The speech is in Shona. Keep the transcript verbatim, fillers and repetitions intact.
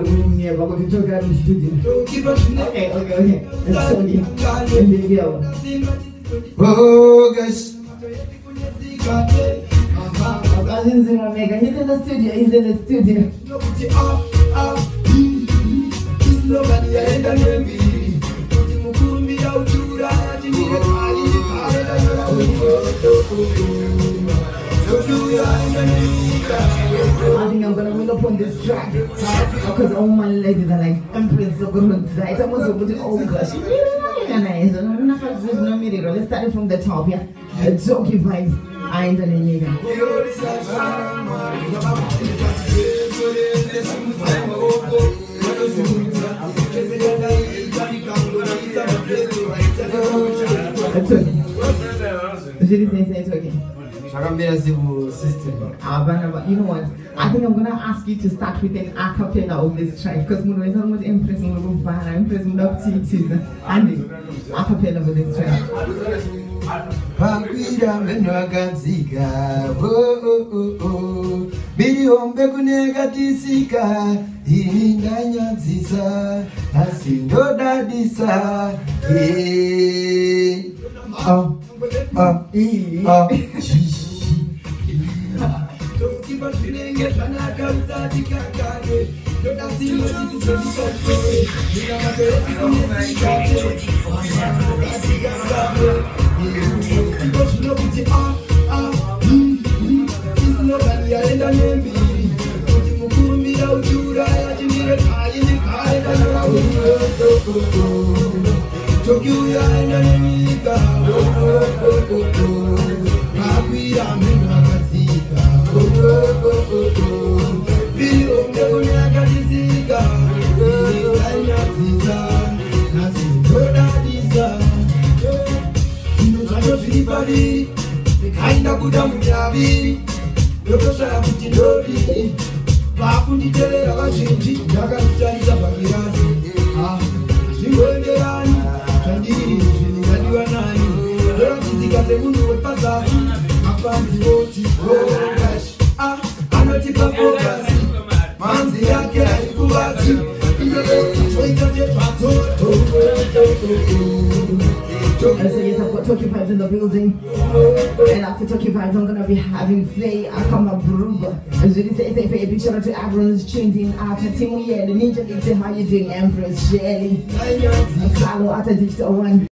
room here, but we're going to talk in the studio. Okay, okay, okay. Let's show you. And here we go. Oh, gosh. He's in Omega. He's in the studio. He's in the studio. I think I'm gonna win up on this track because all my ladies are like Empress so good on site. I'm also putting oh gosh. Let's start it from the top, yeah. Uh, Jokey vibes. I ain't telling you. It's okay. Je dis it's okay. Ah, but you know what? I think I'm gonna ask you to start with an a cappella of this track because Muno is almost impressing with Rufana, impressing with Titi. Andy, a cappella with this track. Pakwira menwagadzika oh oh oh oh Biriombe kunekatisika indanyadzisa asindodadisa eh ah ah eh ah Kainda kuda munyavi yotoshaya kuti ndodi vakunditeera vazhinji ndakazvitarisa pagirasi zvingoenderani zvandiri zviningadiwa nani ndorachidzika semunhu wepazasi mafanzi oti ogash anotipa fokasi manzi yake haikuvati zoita zvezvatoto. So yes, I've got Tokyo Vibes in the building, and after Tokyo Vibes, I'm gonna be having Flay Akama Bruba. As you say, say, say, big shout out to everyone who's tuned in. After Timu, yeah, the Ninja League, say how you doing, Empress Shelly. Follow after Digital One.